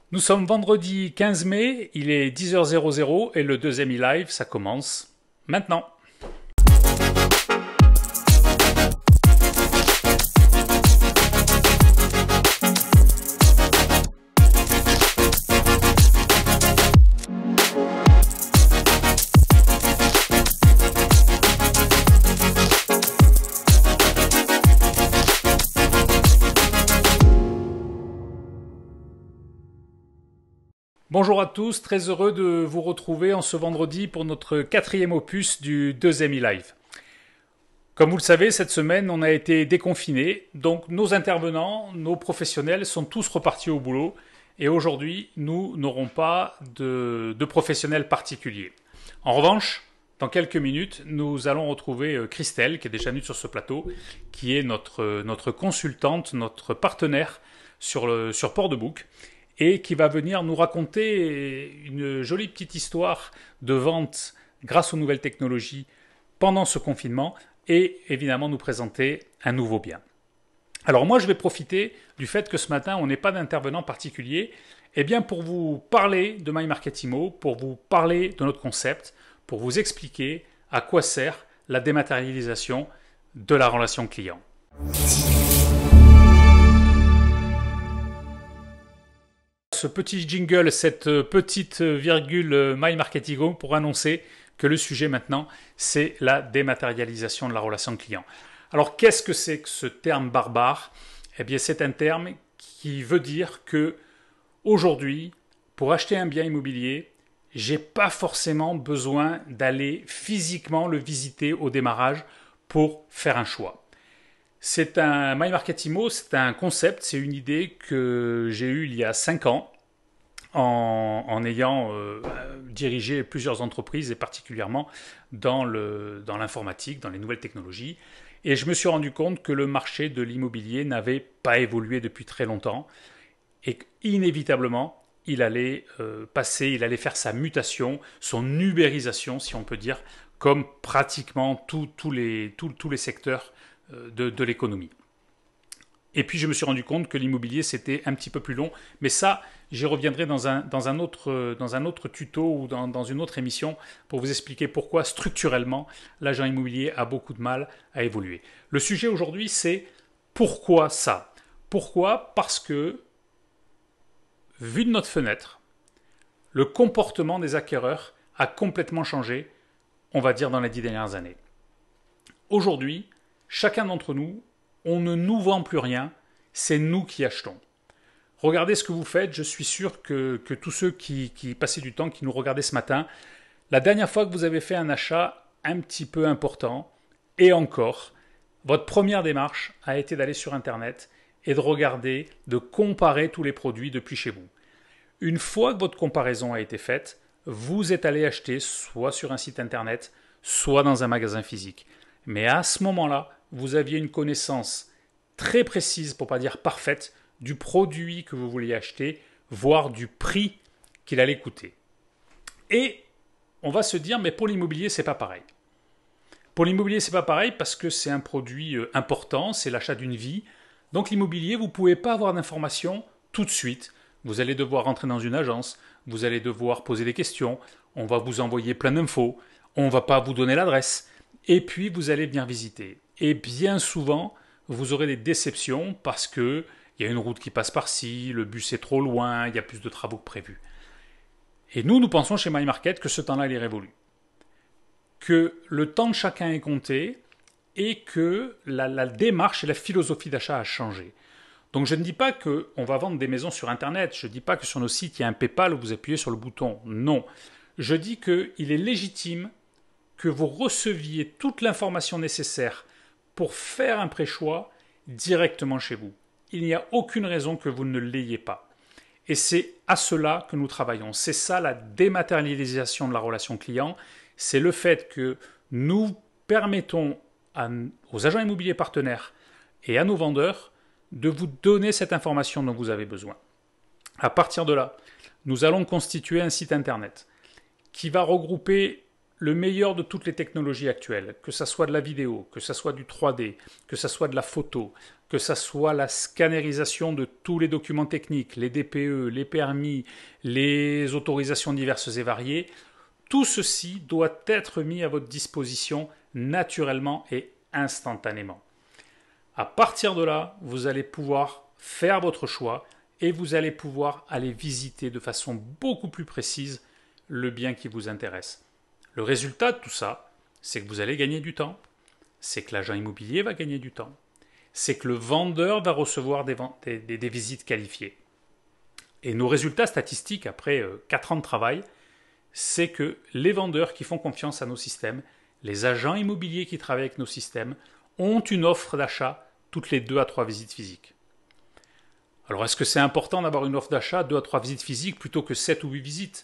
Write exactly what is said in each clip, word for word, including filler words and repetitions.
Nous sommes vendredi quinze mai, il est dix heures et le deuxième e-live, ça commence maintenant. Bonjour à tous, très heureux de vous retrouver en ce vendredi pour notre quatrième opus du deuxième e-live. Comme vous le savez, cette semaine, on a été déconfinés, donc nos intervenants, nos professionnels sont tous repartis au boulot et aujourd'hui, nous n'aurons pas de, de professionnels particuliers. En revanche, dans quelques minutes, nous allons retrouver Christelle, qui est déjà venue sur ce plateau, qui est notre, notre consultante, notre partenaire sur, le, sur Port de Bouc, et qui va venir nous raconter une jolie petite histoire de vente grâce aux nouvelles technologies pendant ce confinement et évidemment nous présenter un nouveau bien. Alors moi je vais profiter du fait que ce matin on n'est pas d'intervenant particulier eh bien pour vous parler de MyMarketImo, pour vous parler de notre concept, pour vous expliquer à quoi sert la dématérialisation de la relation client. Ce petit jingle, cette petite virgule MyMarketImo pour annoncer que le sujet maintenant, c'est la dématérialisation de la relation client. Alors, qu'est-ce que c'est que ce terme barbare? Eh bien, c'est un terme qui veut dire que aujourd'hui, pour acheter un bien immobilier, j'ai pas forcément besoin d'aller physiquement le visiter au démarrage pour faire un choix. C'est un MyMarketImo, c'est un concept, c'est une idée que j'ai eue il y a cinq ans en, en ayant euh, dirigé plusieurs entreprises et particulièrement dans, le, dans l'informatique, dans les nouvelles technologies. Et je me suis rendu compte que le marché de l'immobilier n'avait pas évolué depuis très longtemps et qu'inévitablement, il allait euh, passer, il allait faire sa mutation, son ubérisation, si on peut dire, comme pratiquement tous les, tous, tous les secteurs De, de l'économie. Et puis je me suis rendu compte que l'immobilier c'était un petit peu plus long, mais ça j'y reviendrai dans un, dans un, autre, dans un autre tuto ou dans, dans une autre émission pour vous expliquer pourquoi structurellement l'agent immobilier a beaucoup de mal à évoluer. Le sujet aujourd'hui c'est pourquoi ça? Pourquoi? Parce que vu de notre fenêtre, le comportement des acquéreurs a complètement changé, on va dire dans les dix dernières années. Aujourd'hui, chacun d'entre nous, on ne nous vend plus rien, c'est nous qui achetons. Regardez ce que vous faites, je suis sûr que, que tous ceux qui, qui passaient du temps, qui nous regardaient ce matin, la dernière fois que vous avez fait un achat un petit peu important, et encore, votre première démarche a été d'aller sur Internet et de regarder, de comparer tous les produits depuis chez vous. Une fois que votre comparaison a été faite, vous êtes allé acheter soit sur un site Internet, soit dans un magasin physique. Mais à ce moment-là, vous aviez une connaissance très précise, pour ne pas dire parfaite, du produit que vous vouliez acheter, voire du prix qu'il allait coûter. Et on va se dire, mais pour l'immobilier, c'est pas pareil. Pour l'immobilier, c'est pas pareil parce que c'est un produit important, c'est l'achat d'une vie. Donc l'immobilier, vous ne pouvez pas avoir d'informations tout de suite. Vous allez devoir rentrer dans une agence, vous allez devoir poser des questions, on va vous envoyer plein d'infos, on ne va pas vous donner l'adresse. Et puis, vous allez venir visiter. Et bien souvent, vous aurez des déceptions parce qu'il y a une route qui passe par-ci, le bus est trop loin, il y a plus de travaux que prévu. Et nous, nous pensons chez MyMarket que ce temps-là, il est révolu. Que le temps de chacun est compté et que la, la démarche et la philosophie d'achat a changé. Donc, je ne dis pas qu'on va vendre des maisons sur Internet. Je ne dis pas que sur nos sites, il y a un PayPal où vous appuyez sur le bouton. Non. Je dis qu'il est légitime que vous receviez toute l'information nécessaire pour faire un pré-choix directement chez vous. Il n'y a aucune raison que vous ne l'ayez pas. Et c'est à cela que nous travaillons. C'est ça la dématérialisation de la relation client. C'est le fait que nous permettons à, aux agents immobiliers partenaires et à nos vendeurs de vous donner cette information dont vous avez besoin. À partir de là, nous allons constituer un site internet qui va regrouper le meilleur de toutes les technologies actuelles, que ce soit de la vidéo, que ce soit du trois D, que ce soit de la photo, que ce soit la scannerisation de tous les documents techniques, les D P E, les permis, les autorisations diverses et variées, tout ceci doit être mis à votre disposition naturellement et instantanément. À partir de là, vous allez pouvoir faire votre choix et vous allez pouvoir aller visiter de façon beaucoup plus précise le bien qui vous intéresse. Le résultat de tout ça, c'est que vous allez gagner du temps, c'est que l'agent immobilier va gagner du temps, c'est que le vendeur va recevoir des, des, des visites qualifiées. Et nos résultats statistiques après euh, quatre ans de travail, c'est que les vendeurs qui font confiance à nos systèmes, les agents immobiliers qui travaillent avec nos systèmes, ont une offre d'achat toutes les deux à trois visites physiques. Alors est-ce que c'est important d'avoir une offre d'achat deux à trois visites physiques plutôt que sept ou huit visites?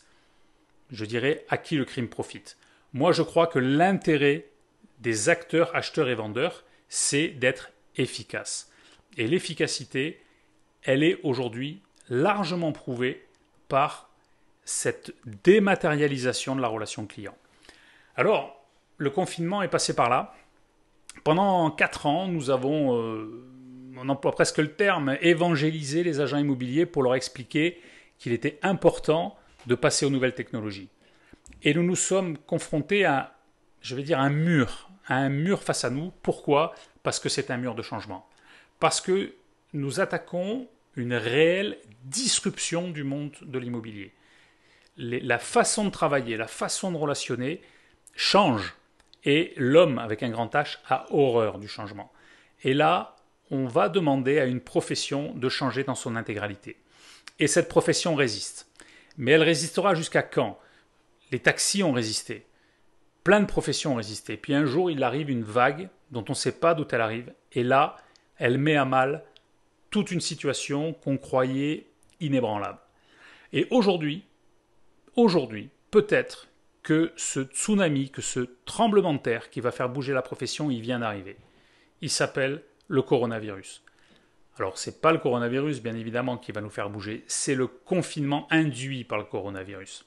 Je dirais à qui le crime profite. Moi je crois que l'intérêt des acteurs, acheteurs et vendeurs, c'est d'être efficace. Et l'efficacité, elle est aujourd'hui largement prouvée par cette dématérialisation de la relation client. Alors, le confinement est passé par là. Pendant quatre ans, nous avons, euh, on emploie presque le terme, évangélisé les agents immobiliers pour leur expliquer qu'il était important de passer aux nouvelles technologies. Et nous nous sommes confrontés à, je vais dire, un mur, à un mur face à nous. Pourquoi ? Parce que c'est un mur de changement. Parce que nous attaquons une réelle disruption du monde de l'immobilier. Les, la façon de travailler, la façon de relationner change. Et l'homme, avec un grand H, a horreur du changement. Et là, on va demander à une profession de changer dans son intégralité. Et cette profession résiste. Mais elle résistera jusqu'à quand ? Les taxis ont résisté. Plein de professions ont résisté. Puis un jour, il arrive une vague dont on ne sait pas d'où elle arrive. Et là, elle met à mal toute une situation qu'on croyait inébranlable. Et aujourd'hui, aujourd'hui, peut-être que ce tsunami, que ce tremblement de terre qui va faire bouger la profession, il vient d'arriver. Il s'appelle le coronavirus. Alors, ce n'est pas le coronavirus, bien évidemment, qui va nous faire bouger, c'est le confinement induit par le coronavirus.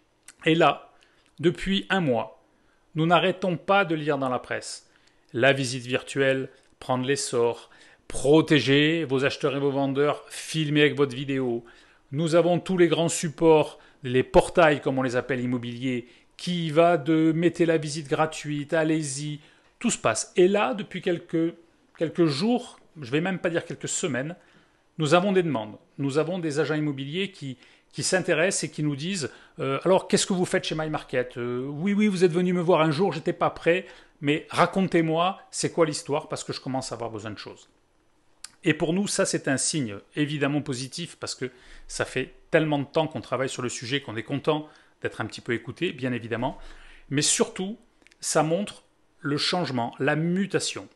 Et là, depuis un mois, nous n'arrêtons pas de lire dans la presse la visite virtuelle, prendre l'essor, protéger vos acheteurs et vos vendeurs, filmer avec votre vidéo. Nous avons tous les grands supports, les portails, comme on les appelle immobiliers, qui va de mettez la visite gratuite, allez-y, tout se passe. Et là, depuis quelques, quelques jours, je ne vais même pas dire quelques semaines, nous avons des demandes. Nous avons des agents immobiliers qui, qui s'intéressent et qui nous disent euh, « Alors, qu'est-ce que vous faites chez MyMarket euh, Oui, oui, vous êtes venu me voir un jour, je n'étais pas prêt, mais racontez-moi, c'est quoi l'histoire parce que je commence à avoir besoin de choses. » Et pour nous, ça, c'est un signe évidemment positif parce que ça fait tellement de temps qu'on travaille sur le sujet qu'on est content d'être un petit peu écouté, bien évidemment. Mais surtout, ça montre le changement, la mutation.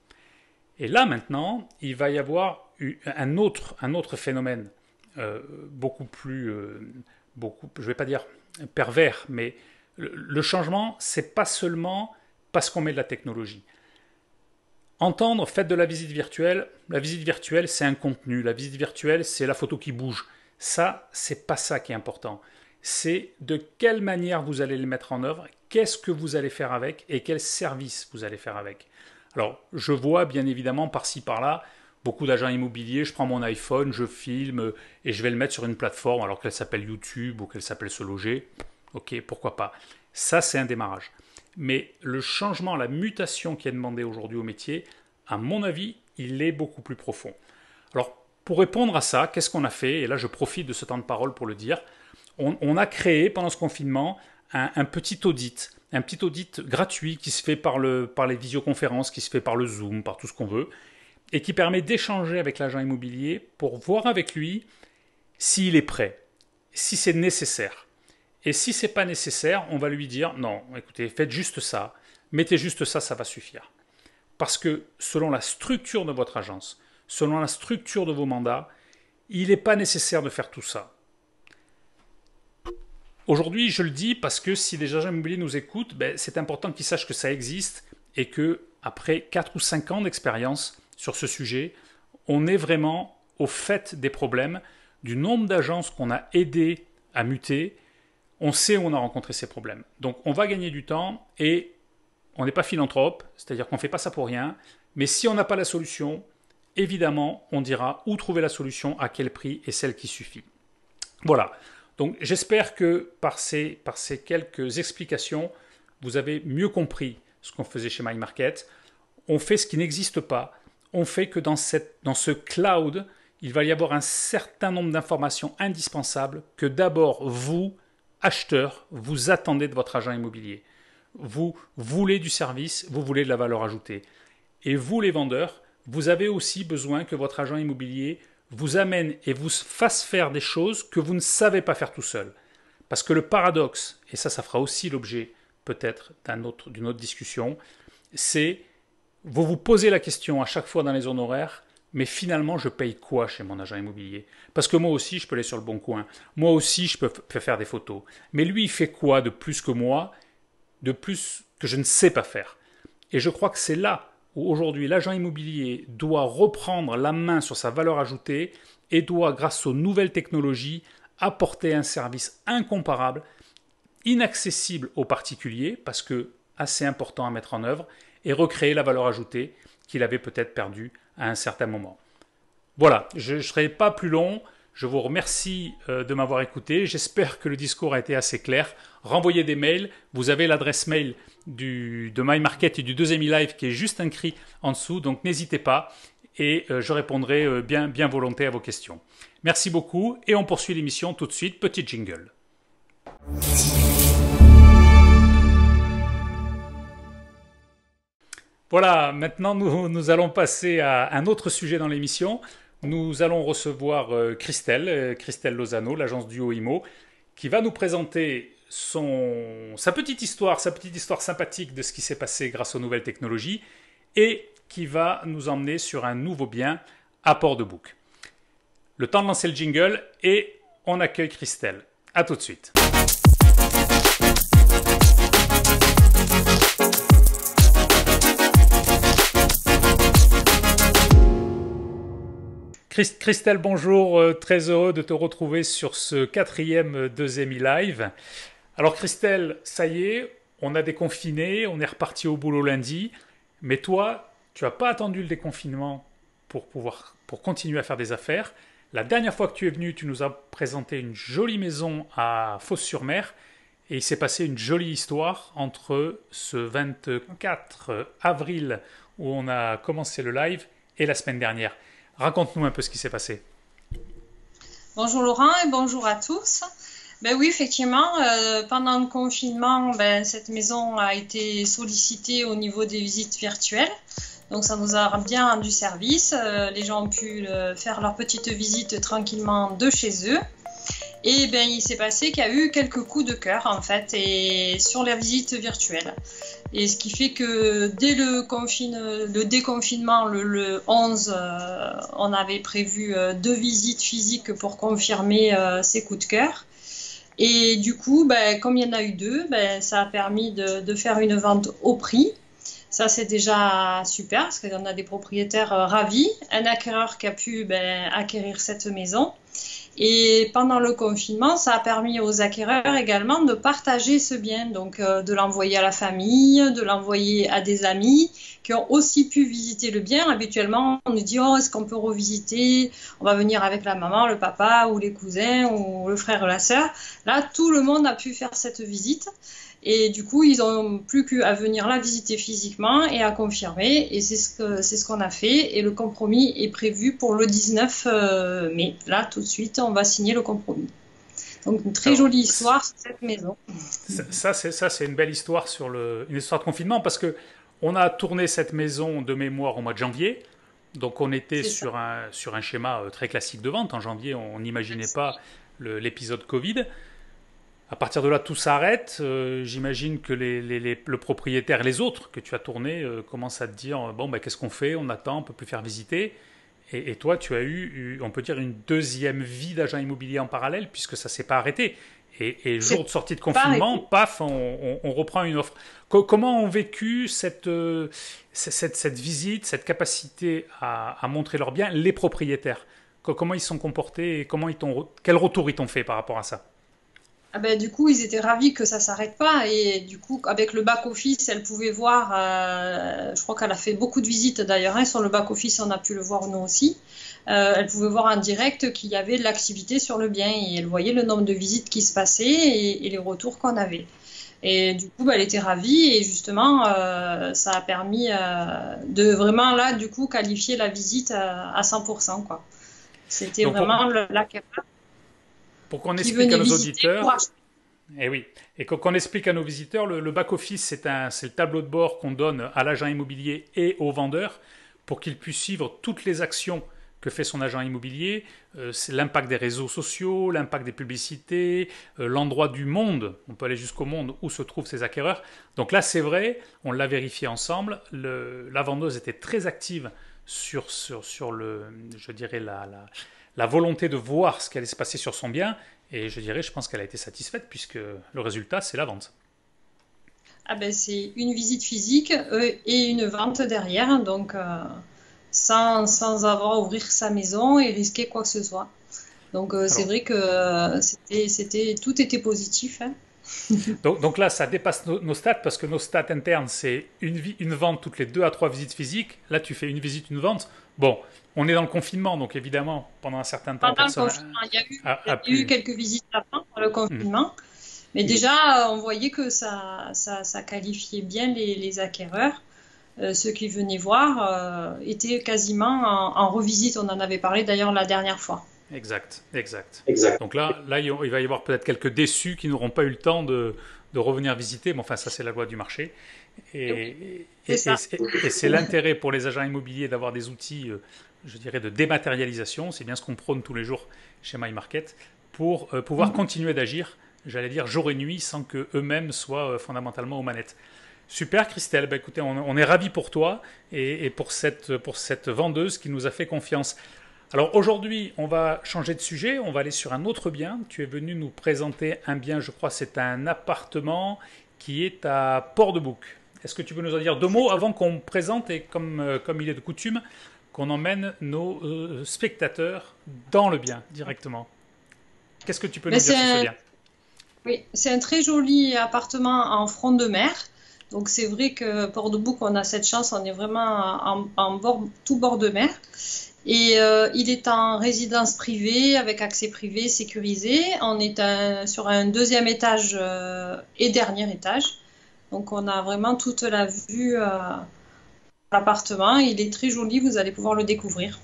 Et là, maintenant, il va y avoir un autre, un autre phénomène euh, beaucoup plus, euh, beaucoup, je ne vais pas dire pervers, mais le, le changement, ce n'est pas seulement parce qu'on met de la technologie. Entendre, faites de la visite virtuelle. La visite virtuelle, c'est un contenu. La visite virtuelle, c'est la photo qui bouge. Ça, c'est pas ça qui est important. C'est de quelle manière vous allez les mettre en œuvre, qu'est-ce que vous allez faire avec et quel service vous allez faire avec. Alors, je vois bien évidemment par-ci par-là beaucoup d'agents immobiliers, je prends mon iPhone, je filme et je vais le mettre sur une plateforme alors qu'elle s'appelle YouTube ou qu'elle s'appelle Se Loger. Ok, pourquoi pas. Ça, c'est un démarrage. Mais le changement, la mutation qui est demandée aujourd'hui au métier, à mon avis, il est beaucoup plus profond. Alors, pour répondre à ça, qu'est-ce qu'on a fait? Et là, je profite de ce temps de parole pour le dire. On, on a créé, pendant ce confinement, un, un petit audit, un petit audit gratuit qui se fait par, le, par les visioconférences, qui se fait par le Zoom, par tout ce qu'on veut, et qui permet d'échanger avec l'agent immobilier pour voir avec lui s'il est prêt, si c'est nécessaire. Et si ce n'est pas nécessaire, on va lui dire « Non, écoutez, faites juste ça, mettez juste ça, ça va suffire. » Parce que selon la structure de votre agence, selon la structure de vos mandats, il n'est pas nécessaire de faire tout ça. Aujourd'hui, je le dis parce que si les agents immobiliers nous écoutent, ben, c'est important qu'ils sachent que ça existe et qu'après quatre ou cinq ans d'expérience sur ce sujet, on est vraiment au fait des problèmes, du nombre d'agences qu'on a aidé à muter. on sait où on a rencontré ces problèmes. Donc on va gagner du temps et on n'est pas philanthrope, c'est-à-dire qu'on ne fait pas ça pour rien. Mais si on n'a pas la solution, évidemment, on dira où trouver la solution, à quel prix et celle qui suffit. Voilà. Donc j'espère que par ces, par ces quelques explications, vous avez mieux compris ce qu'on faisait chez MyMarket. On fait ce qui n'existe pas. On fait que dans, cette, dans ce cloud, il va y avoir un certain nombre d'informations indispensables que d'abord vous, acheteurs, vous attendez de votre agent immobilier. Vous voulez du service, vous voulez de la valeur ajoutée. Et vous, les vendeurs, vous avez aussi besoin que votre agent immobilier vous amène et vous fasse faire des choses que vous ne savez pas faire tout seul. Parce que le paradoxe, et ça, ça fera aussi l'objet peut-être d'un autre, d'une autre discussion, c'est vous vous posez la question à chaque fois dans les honoraires, mais finalement, je paye quoi chez mon agent immobilier? Parce que moi aussi, je peux aller sur le bon coin. Moi aussi, je peux faire des photos. Mais lui, il fait quoi de plus que moi, de plus que je ne sais pas faire? Et je crois que c'est là où aujourd'hui l'agent immobilier doit reprendre la main sur sa valeur ajoutée et doit, grâce aux nouvelles technologies, apporter un service incomparable, inaccessible aux particuliers, parce que assez important à mettre en œuvre, et recréer la valeur ajoutée qu'il avait peut-être perdue à un certain moment. Voilà, je ne serai pas plus long. Je vous remercie de m'avoir écouté. J'espère que le discours a été assez clair. Renvoyez des mails. Vous avez l'adresse mail du, de MyMarket et du deuxième e-live qui est juste inscrit en dessous. Donc n'hésitez pas et je répondrai bien, bien volontiers à vos questions. Merci beaucoup et on poursuit l'émission tout de suite. Petit jingle. Voilà, maintenant nous, nous allons passer à un autre sujet dans l'émission. Nous allons recevoir euh, Christelle, euh, Christelle Lozano, l'agence Duo Imo, qui va nous présenter son, sa petite histoire, sa petite histoire sympathique de ce qui s'est passé grâce aux nouvelles technologies et qui va nous emmener sur un nouveau bien à Port-de-Bouc. Le temps de lancer le jingle et on accueille Christelle. À tout de suite. Christelle, bonjour, très heureux de te retrouver sur ce quatrième deuxième e-live. Alors Christelle, ça y est, on a déconfiné, on est reparti au boulot lundi, mais toi, tu n'as pas attendu le déconfinement pour, pouvoir, pour continuer à faire des affaires. La dernière fois que tu es venu, tu nous as présenté une jolie maison à Fos-sur-Mer et il s'est passé une jolie histoire entre ce vingt-quatre avril où on a commencé le live et la semaine dernière. Raconte-nous un peu ce qui s'est passé. Bonjour Laurent et bonjour à tous. Ben oui, effectivement, euh, pendant le confinement, ben, cette maison a été sollicitée au niveau des visites virtuelles. Donc ça nous a bien rendu service. Euh, les gens ont pu euh, faire leur petite visite tranquillement de chez eux. Et ben, il s'est passé qu'il y a eu quelques coups de cœur en fait et sur la visite virtuelle. Et ce qui fait que dès le, confine, le déconfinement, le, le onze, euh, on avait prévu euh, deux visites physiques pour confirmer euh, ces coups de cœur. Et du coup, ben, comme il y en a eu deux, ben, ça a permis de, de faire une vente au prix. Ça, c'est déjà super parce qu'on a des propriétaires euh, ravis. Un acquéreur qui a pu ben, acquérir cette maison. Et pendant le confinement, ça a permis aux acquéreurs également de partager ce bien, donc euh, de l'envoyer à la famille, de l'envoyer à des amis qui ont aussi pu visiter le bien. Habituellement, on nous dit « Oh, est-ce qu'on peut revisiter? On va venir avec la maman, le papa ou les cousins ou le frère ou la sœur. » Là, tout le monde a pu faire cette visite. Et du coup, ils n'ont plus qu'à venir la visiter physiquement et à confirmer. Et c'est ce que, c'est ce qu'on a fait. Et le compromis est prévu pour le dix-neuf mai. Là, tout de suite, on va signer le compromis. Donc, une très Alors, jolie histoire sur cette maison. Ça, c'est, ça, c'est une belle histoire sur le, une histoire de confinement parce que on a tourné cette maison de mémoire au mois de janvier. Donc, on était sur un, sur un schéma très classique de vente. En janvier, on n'imaginait pas le, l'épisode Covid. À partir de là, tout s'arrête. Euh, j'imagine que les, les, les, le propriétaire et les autres que tu as tournés euh, commencent à te dire bon, ben, qu'est-ce qu'on fait? On attend, on ne peut plus faire visiter. Et, et toi, tu as eu, on peut dire, une deuxième vie d'agent immobilier en parallèle puisque ça ne s'est pas arrêté. Et, et jour de sortie de confinement, paf, on, on, on reprend une offre. Co- comment ont vécu cette, euh, cette, cette visite, cette capacité à, à montrer leur bien les propriétaires? Co- Comment ils se sont comportés et comment ils t'ont, quel retour ils t'ont fait par rapport à ça? Ah ben, du coup, ils étaient ravis que ça s'arrête pas. Et du coup, avec le back-office, elle pouvait voir, euh, je crois qu'elle a fait beaucoup de visites d'ailleurs, hein, sur le back-office, on a pu le voir nous aussi. Euh, elle pouvait voir en direct qu'il y avait de l'activité sur le bien et elle voyait le nombre de visites qui se passaient et, et les retours qu'on avait. Et du coup, bah, elle était ravie et justement, euh, ça a permis euh, de vraiment là, du coup, qualifier la visite à, à cent pour cent, quoi. C'était Donc, pour, vraiment le, la pour qu'on qui explique à venait nos visiter pour auditeurs, acheter. et oui, et qu'on explique à nos visiteurs, le, le back-office, c'est un, c'est le tableau de bord qu'on donne à l'agent immobilier et au vendeur pour qu'il puisse suivre toutes les actions que fait son agent immobilier, euh, c'est l'impact des réseaux sociaux, l'impact des publicités, euh, l'endroit du monde, on peut aller jusqu'au monde où se trouvent ces acquéreurs. Donc là, c'est vrai, on l'a vérifié ensemble, le, la vendeuse était très active sur, sur, sur le, je dirais, la, la, la volonté de voir ce qui allait se passer sur son bien, et je dirais, je pense qu'elle a été satisfaite, puisque le résultat, c'est la vente. Ah ben, c'est une visite physique euh, et une vente derrière, donc euh, sans, sans avoir à ouvrir sa maison et risquer quoi que ce soit. Donc euh, c'est Alors, vrai que euh, c'était, c'était, tout était positif, hein. donc, donc là, ça dépasse nos, nos stats, parce que nos stats internes, c'est une, vi- une vente toutes les deux à trois visites physiques. Là, tu fais une visite, une vente. Bon, on est dans le confinement, donc évidemment, pendant un certain temps, Pendant le personne confinement, il y a eu, a, a- il a y a eu pu... quelques visites avant pour le Hmm. confinement, mais déjà, euh, on voyait que ça, ça, ça qualifiait bien les, les acquéreurs. Euh, ceux qui venaient voir euh, étaient quasiment en, en revisite. On en avait parlé d'ailleurs la dernière fois. Exact, exact. Exact. Donc là, là, il va y avoir peut-être quelques déçus qui n'auront pas eu le temps de, de revenir visiter, mais enfin, ça, c'est la loi du marché. Et, Oui, et, c'est et- ça. et- et c'est l'intérêt pour les agents immobiliers d'avoir des outils, euh, je dirais, de dématérialisation. C'est bien ce qu'on prône tous les jours chez MyMarket pour euh, pouvoir Mhm. continuer d'agir, j'allais dire, jour et nuit, sans qu'eux-mêmes soient euh, fondamentalement aux manettes. Super, Christelle. Bah, écoutez, on, on est ravis pour toi et, et pour, cette, pour cette vendeuse qui nous a fait confiance. Alors aujourd'hui, on va changer de sujet, on va aller sur un autre bien. Tu es venu nous présenter un bien, je crois, c'est un appartement qui est à Port-de-Bouc. Est-ce que tu peux nous en dire deux mots avant qu'on présente et comme, euh, comme il est de coutume, qu'on emmène nos euh, spectateurs dans le bien directement? Qu'est-ce que tu peux Mais nous dire c'est sur ce un, bien? oui, c'est un très joli appartement en front de mer. Donc c'est vrai que Port-de-Bouc, on a cette chance, on est vraiment en, en bord, tout bord de mer. Et euh, il est en résidence privée, avec accès privé sécurisé. On est un- sur un deuxième étage euh, et dernier étage. Donc on a vraiment toute la vue euh, à l'appartement. Il est très joli, vous allez pouvoir le découvrir.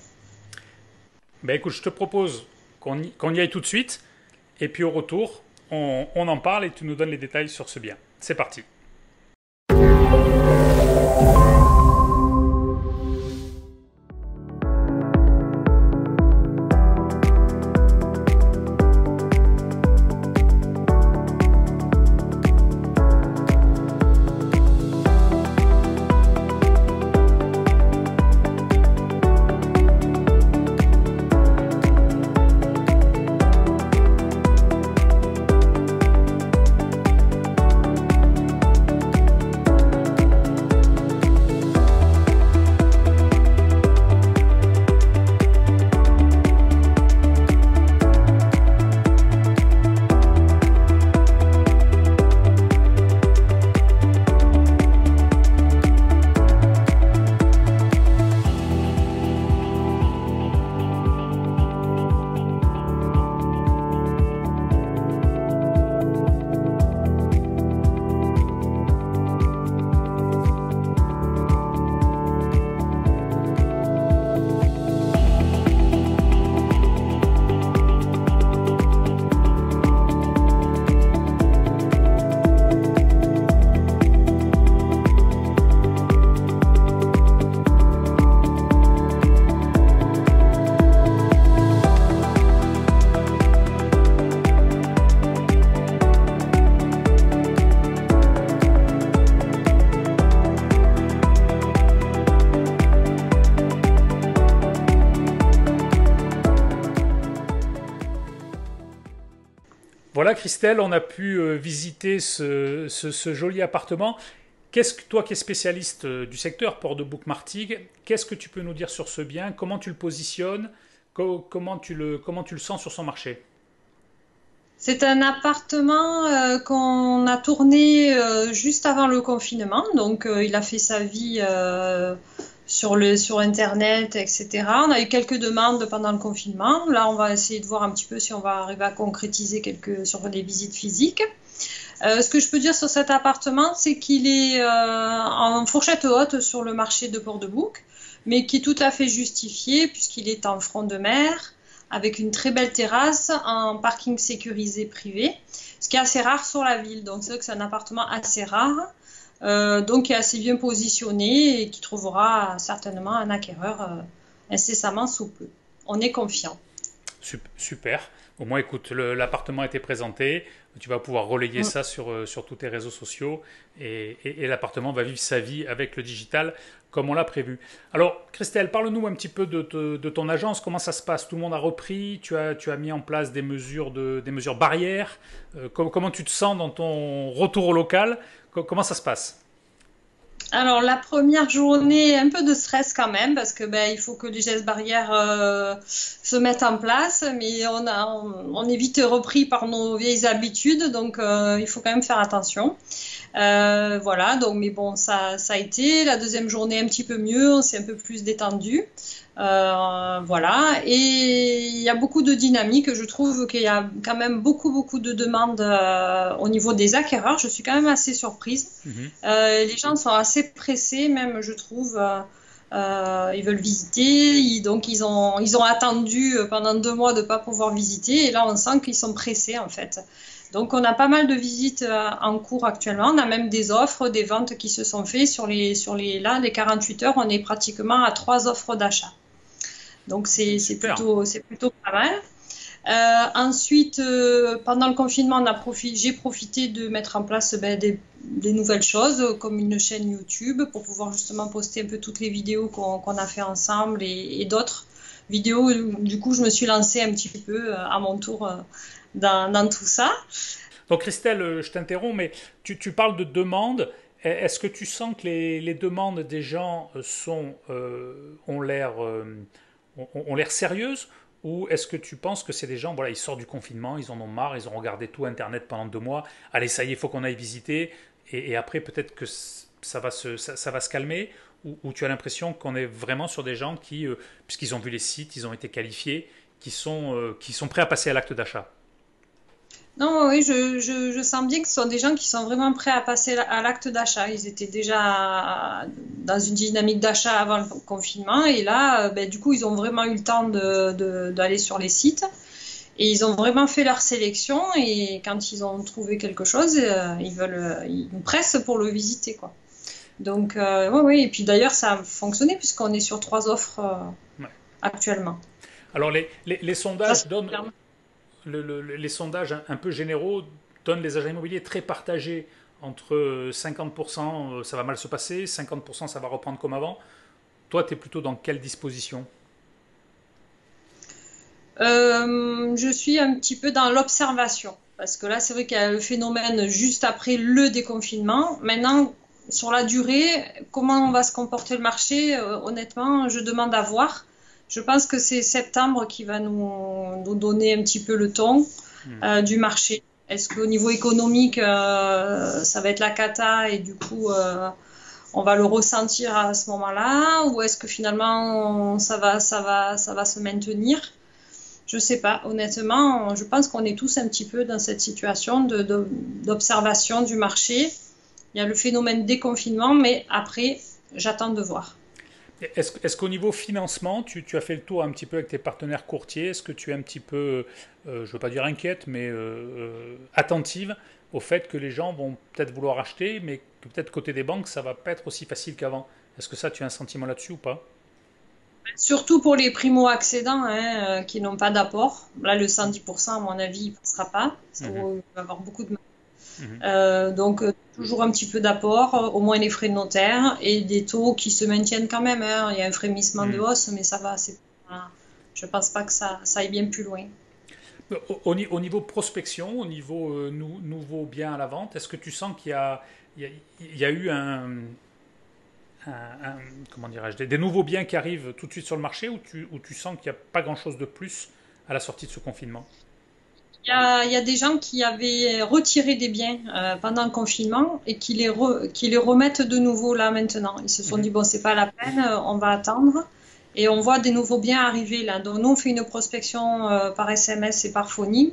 Ben écoute, je te propose qu'on y, qu'on y aille tout de suite et puis au retour, on, on en parle et tu nous donnes les détails sur ce bien. C'est parti. Voilà, Christelle, on a pu euh, visiter ce, ce- ce joli appartement. Qu'est-ce que toi qui es spécialiste euh, du secteur Port-de-Bouc-Martigues, qu'est-ce que tu peux nous dire sur ce bien? Comment tu le positionnes? Co- comment tu le, comment tu le sens sur son marché? C'est un appartement euh, qu'on a tourné euh, juste avant le confinement. Donc, euh, il a fait sa vie euh, sur le, sur Internet, et cetera. On a eu quelques demandes pendant le confinement. Là, on va essayer de voir un petit peu si on va arriver à concrétiser quelques sur les visites physiques. Euh, ce que je peux dire sur cet appartement, c'est qu'il est euh, en fourchette haute sur le marché de Port-de-Bouc, mais qui est tout à fait justifié puisqu'il est en front de mer, avec une très belle terrasse, un parking sécurisé privé, ce qui est assez rare sur la ville. Donc c'est vrai que c'est un appartement assez rare, euh, donc qui est assez bien positionné et qui trouvera certainement un acquéreur euh, incessamment sous peu. On est confiant. Super. Au moins, écoute, l'appartement a été présenté. Tu vas pouvoir relayer Mm. ça sur, euh, sur tous tes réseaux sociaux et, et- et l'appartement va vivre sa vie avec le digital comme on l'a prévu. Alors, Christelle, parle-nous un petit peu de, te- de ton agence. Comment ça se passe? Tout le monde a repris? Tu as, tu as mis en place des mesures, de, des mesures barrières? Euh, com- comment tu te sens dans ton retour au local? Co- comment ça se passe? Alors la première journée, un peu de stress quand même parce que ben il faut que les gestes barrières euh, se mettent en place, mais on a on, on est vite repris par nos vieilles habitudes, donc euh, il faut quand même faire attention. Euh, voilà, donc mais bon ça ça a été. La deuxième journée un petit peu mieux, on s'est un peu plus détendu. Euh, voilà, et il y a beaucoup de dynamique. Je trouve qu'il y a quand même beaucoup beaucoup de demandes euh, au niveau des acquéreurs. Je suis quand même assez surprise. Mhm. Euh, les gens sont assez pressés, même, je trouve. Euh, euh, ils veulent visiter, ils, donc ils ont, ils ont attendu pendant deux mois de ne pas pouvoir visiter, et là on sent qu'ils sont pressés en fait. Donc on a pas mal de visites euh, en cours actuellement, on a même des offres, des ventes qui se sont faites sur les, sur les, là, les quarante-huit heures, on est pratiquement à trois offres d'achat. Donc c'est c'est Super. plutôt, c'est plutôt pas mal. Euh, ensuite, euh, pendant le confinement, on a profi- j'ai profité de mettre en place ben, des, des nouvelles choses, euh, comme une chaîne YouTube, pour pouvoir justement poster un peu toutes les vidéos qu'on qu'on a fait ensemble et, et d'autres vidéos. Du coup, je me suis lancée un petit peu euh, à mon tour euh, dans, dans tout ça. Donc Christelle, euh, je t'interromps, mais tu, tu parles de demandes. E- Est-ce que tu sens que les, les demandes des gens euh, sont, euh, ont l'air euh, ont, ont l'air sérieuses ou est-ce que tu penses que c'est des gens, voilà, ils sortent du confinement, ils en ont marre, ils ont regardé tout Internet pendant deux mois, allez, ça y est, il faut qu'on aille visiter, et, et après peut-être que ça va se, ça, ça va se calmer, ou, ou tu as l'impression qu'on est vraiment sur des gens qui, euh, puisqu'ils ont vu les sites, ils ont été qualifiés, qui sont, euh, qui sont prêts à passer à l'acte d'achat. Non, oui, je, je, je sens bien que ce sont des gens qui sont vraiment prêts à passer à l'acte d'achat. Ils étaient déjà dans une dynamique d'achat avant le confinement et là, euh, ben, du coup, ils ont vraiment eu le temps de, de- d'aller sur les sites et ils ont vraiment fait leur sélection et quand ils ont trouvé quelque chose, euh, ils veulent, euh, ils nous pressent pour le visiter, quoi. Donc, euh, oui, oui. Et puis d'ailleurs, ça a fonctionné puisqu'on est sur trois offres euh, Ouais. actuellement. Alors les, les, les Ça, sondages c'est donnent, clairement. le- le- les sondages un, un peu généraux donnent les agents immobiliers très partagés entre cinquante pour cent euh, ça va mal se passer, cinquante pour cent ça va reprendre comme avant. Toi, tu es plutôt dans quelle disposition? Euh, je suis un petit peu dans l'observation. Parce que là, c'est vrai qu'il y a le phénomène juste après le déconfinement. Maintenant, sur la durée, comment va se comporter le marché? Euh, honnêtement, je demande à voir. Je pense que c'est septembre qui va nous, nous donner un petit peu le ton Hmm. euh, du marché. Est-ce qu'au niveau économique, euh, ça va être la cata et du coup, euh, on va le ressentir à ce moment-là? Ou est-ce que finalement, ça va, ça va, ça va se maintenir? Je sais pas, honnêtement, je pense qu'on est tous un petit peu dans cette situation de, de- d'observation du marché. Il y a le phénomène déconfinement, mais après, j'attends de voir. Est-ce, est-ce qu'au niveau financement, tu, tu as fait le tour un petit peu avec tes partenaires courtiers? Est-ce que tu es un petit peu, euh, je ne veux pas dire inquiète, mais euh, euh, attentive au fait que les gens vont peut-être vouloir acheter, mais que peut-être côté des banques, ça va pas être aussi facile qu'avant? Est-ce que ça, tu as un sentiment là-dessus ou pas? Surtout pour les primo-accédants hein, euh, qui n'ont pas d'apport. Là, le cent dix pour cent, à mon avis, il ne passera pas. Ça va Mhm, avoir beaucoup de mal. mhm, Euh, donc, euh, toujours un petit peu d'apport, euh, au moins les frais de notaire et des taux qui se maintiennent quand même. Hein. Il y a un frémissement de mhm. hausse, mais ça va. C'est pas- je pense pas que ça, ça aille bien plus loin. Au, au ni- au niveau prospection, au niveau euh, nou- nouveau bien à la vente, est-ce que tu sens qu'il y a, il y a, il y a eu un, un- un- comment dirais-je, des, des nouveaux biens qui arrivent tout de suite sur le marché ou tu, ou tu sens qu'il n'y a pas grand-chose de plus à la sortie de ce confinement? Il y a, il y a des gens qui avaient retiré des biens euh, pendant le confinement et qui les, re, qui les remettent de nouveau là maintenant. Ils se sont dit, bon, c'est pas la peine, on va attendre. Et on voit des nouveaux biens arriver là. Donc nous, on fait une prospection euh, par S M S et par phonie.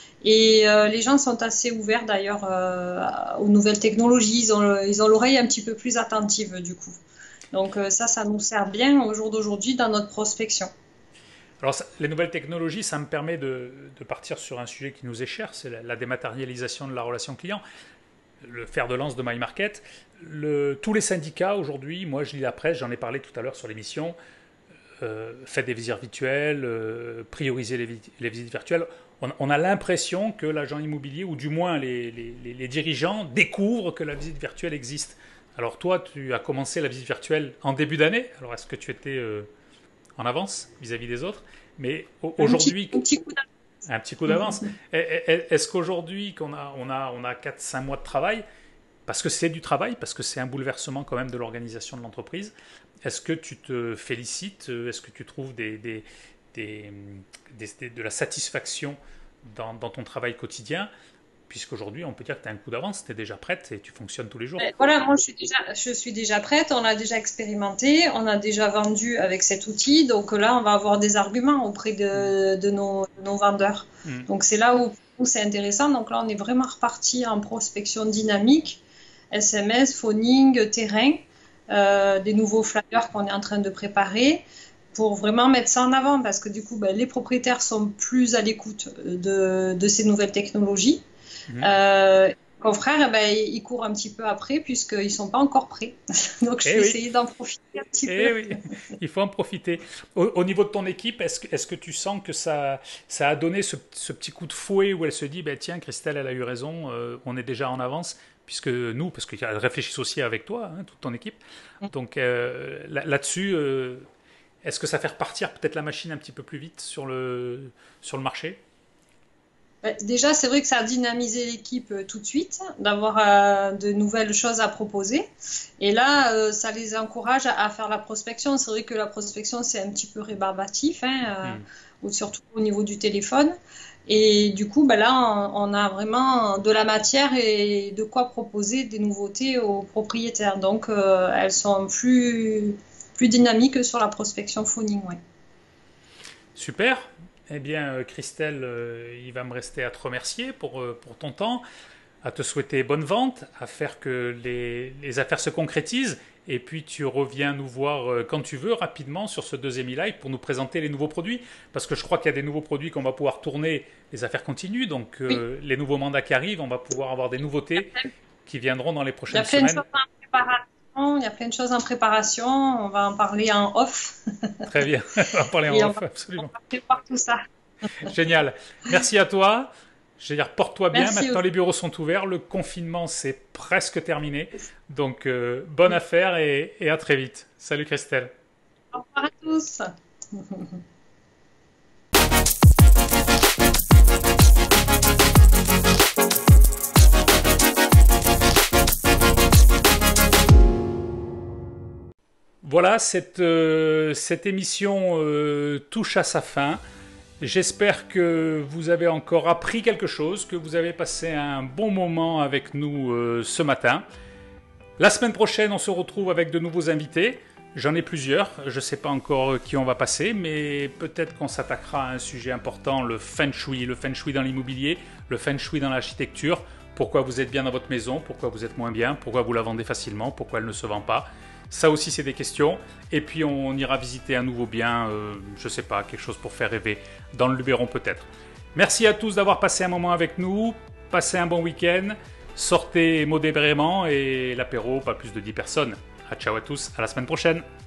Et euh, les gens sont assez ouverts d'ailleurs euh, aux nouvelles technologies. Ils ont, ils ont l'oreille un petit peu plus attentive du coup. Donc euh, ça, ça nous sert bien au jour d'aujourd'hui dans notre prospection. Alors, ça, les nouvelles technologies, ça me permet de, de partir sur un sujet qui nous est cher, c'est la, la dématérialisation de la relation client, le fer de lance de MyMarket. Le, tous les syndicats aujourd'hui, moi je lis la presse, j'en ai parlé tout à l'heure sur l'émission, euh, faites des visites virtuelles, euh, priorisez les, les visites virtuelles. On, on a l'impression que l'agent immobilier, ou du moins les, les, les dirigeants, découvrent que la visite virtuelle existe. Alors toi, tu as commencé la visite virtuelle en début d'année, alors est-ce que tu étais... Euh, en avance vis-à-vis des autres, mais aujourd'hui... Un petit coup d'avance. Un petit coup d'avance. Est-ce qu'aujourd'hui, qu'on a, on a, on a quatre cinq mois de travail, parce que c'est du travail, parce que c'est un bouleversement quand même de l'organisation de l'entreprise, est-ce que tu te félicites, est-ce que tu trouves des, des, des, des, des, de la satisfaction dans, dans ton travail quotidien, puisqu'aujourd'hui, on peut dire que tu as un coup d'avance, tu es déjà prête et tu fonctionnes tous les jours. Voilà, moi je suis, déjà, je suis déjà prête, on l'a déjà expérimenté, on a déjà vendu avec cet outil, donc là on va avoir des arguments auprès de, de, nos, de nos vendeurs. Mm. Donc c'est là où, où c'est intéressant, donc là on est vraiment reparti en prospection dynamique, S M S, phoning, terrain, euh, des nouveaux flyers qu'on est en train de préparer, pour vraiment mettre ça en avant, parce que du coup ben, les propriétaires sont plus à l'écoute de, de ces nouvelles technologies. Mmh. Euh, confrères, eh ben, ils courent un petit peu après puisqu'ils ne sont pas encore prêts. Donc je vais eh oui. essayer d'en profiter un petit eh peu. Oui. Il faut en profiter. Au, au niveau de ton équipe, est-ce que, est-ce que tu sens que ça, ça a donné ce, ce petit coup de fouet où elle se dit ben, tiens, Christelle, elle a eu raison, euh, on est déjà en avance, puisque nous, parce qu'elle réfléchit aussi avec toi, hein, toute ton équipe. Mmh. Donc euh, là, là-dessus, euh, est-ce que ça fait repartir peut-être la machine un petit peu plus vite sur le, sur le marché ? Déjà, c'est vrai que ça a dynamisé l'équipe euh, tout de suite, d'avoir euh, de nouvelles choses à proposer. Et là, euh, ça les encourage à, à faire la prospection. C'est vrai que la prospection, c'est un petit peu rébarbatif, hein, euh, mm. ou surtout au niveau du téléphone. Et du coup, ben là, on, on a vraiment de la matière et de quoi proposer des nouveautés aux propriétaires. Donc, euh, elles sont plus, plus dynamiques sur la prospection phoning. Ouais. Super. Eh bien, Christelle, euh, il va me rester à te remercier pour, euh, pour ton temps, à te souhaiter bonne vente, à faire que les, les affaires se concrétisent. Et puis, tu reviens nous voir euh, quand tu veux, rapidement, sur ce deuxième e-live pour nous présenter les nouveaux produits. Parce que je crois qu'il y a des nouveaux produits qu'on va pouvoir tourner. Les affaires continuent. Donc, euh, oui. les nouveaux mandats qui arrivent, on va pouvoir avoir des nouveautés qui viendront dans les prochaines semaines. Il y a plein de choses en préparation. On va en parler en off. Très bien. On va en parler en off, va, absolument. On va préparer tout ça. Génial. Merci à toi. Je veux dire, porte-toi bien. Merci Maintenant, aussi. Les bureaux sont ouverts. Le confinement, c'est presque terminé. Donc, euh, bonne oui. affaire et, et à très vite. Salut Christelle. Au revoir à tous. Voilà, cette, euh, cette émission euh, touche à sa fin. J'espère que vous avez encore appris quelque chose, que vous avez passé un bon moment avec nous euh, ce matin. La semaine prochaine, on se retrouve avec de nouveaux invités. J'en ai plusieurs, je ne sais pas encore qui on va passer, mais peut-être qu'on s'attaquera à un sujet important, le feng shui, le feng shui dans l'immobilier, le feng shui dans l'architecture. Pourquoi vous êtes bien dans votre maison, pourquoi vous êtes moins bien, pourquoi vous la vendez facilement, pourquoi elle ne se vend pas. Ça aussi, c'est des questions. Et puis, on ira visiter un nouveau bien, euh, je ne sais pas, quelque chose pour faire rêver, dans le Luberon peut-être. Merci à tous d'avoir passé un moment avec nous. Passez un bon week-end. Sortez modérément et l'apéro, pas plus de dix personnes. À ciao à tous, à la semaine prochaine.